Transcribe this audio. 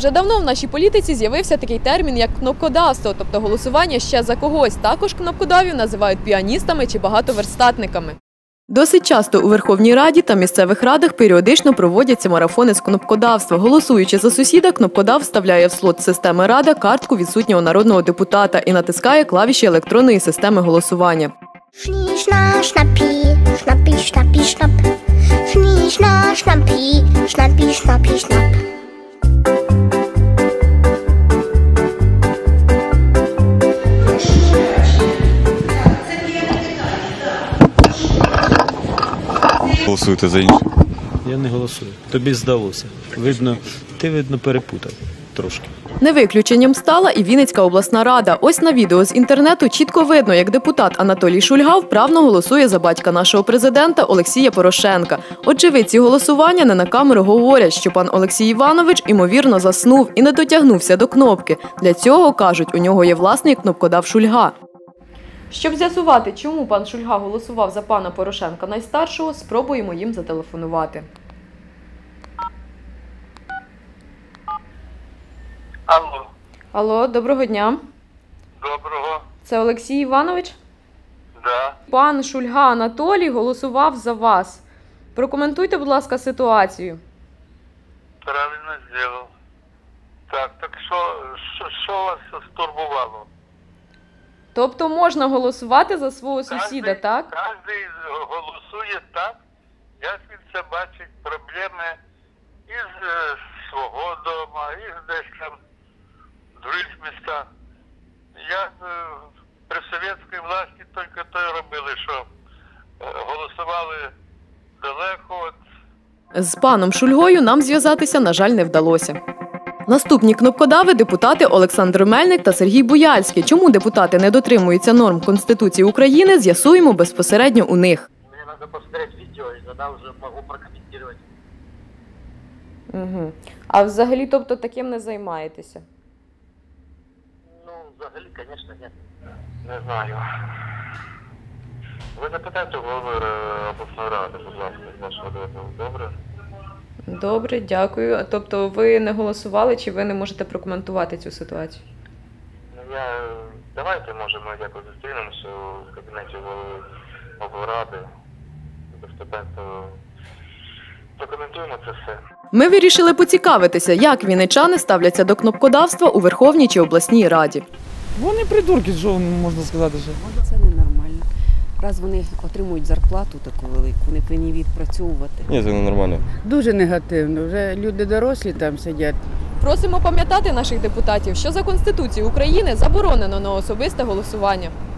Вже давно в нашій політиці з'явився такий термін, як кнопкодавство, тобто голосування ще за когось. Також кнопкодавів називають піаністами чи багатоверстатниками. Досить часто у Верховній Раді та місцевих радах періодично проводяться марафони з кнопкодавства. Голосуючи за сусіда, кнопкодав вставляє в слот системи «Рада» картку відсутнього народного депутата і натискає клавіші електронної системи голосування. Schnie, schnappi, schnappi, schnappi, schnapp. Schnie, schnappi, schnappi, schnappi, schnapp. Голосуєте за інших? Я не голосую. Тобі здалося. Ти перепутав трошки. Не виключенням стала і Вінницька обласна рада. Ось на відео з інтернету чітко видно, як депутат Анатолій Шульга вправно голосує за батька нашого президента Олексія Порошенка. Очевидці голосування не на камеру говорять, що пан Олексій Іванович, ймовірно, заснув і не дотягнувся до кнопки. Для цього, кажуть, у нього є власний кнопкодав Шульга. Щоб з'ясувати, чому пан Шульга голосував за пана Порошенка найстаршого, спробуємо їм зателефонувати. Алло. Алло, доброго дня. Доброго. Це Олексій Іванович? Да. Пан Шульга Анатолій голосував за вас. Прокоментуйте, будь ласка, ситуацію. Правильно зробив. Так що вас стурбувало? Тобто можна голосувати за свого сусіда, так? Кожен голосує так, як він це бачить проблеми із свого дому, із десь там в других містах. Як при совєтській власті тільки то й робили, що голосували далеко від. З паном Шульгою нам зв'язатися, на жаль, не вдалося. Наступні кнопкодави – депутати Олександр Мельник та Сергій Буяльський. Чому депутати не дотримуються норм Конституції України, з'ясуємо безпосередньо у них. Мені треба подивитися відео, і тоді вже можу прокоментувати. Угу. А взагалі, тобто, таким не займаєтеся? Ну, взагалі, звісно, ні. Не знаю. Ви запитайте голови обласної ради, будь ласка, з вашого дозволу, добре? Добре, дякую. Тобто ви не голосували, чи ви не можете прокоментувати цю ситуацію? Давайте, може, ми якось зустрінемося в кабінеті голови облради. Доступенно прокоментуємо це все. Ми вирішили поцікавитися, як вінничани ставляться до кнопкодавства у Верховній чи обласній раді. Вони придурки, що можна сказати. Що? Це ненормально. Раз вони отримують зарплату таку велику, вони повинні відпрацьовувати. Ні, це не нормально. Дуже негативно. Вже люди дорослі там сидять. Просимо пам'ятати наших депутатів, що за Конституцією України заборонено на особисте голосування.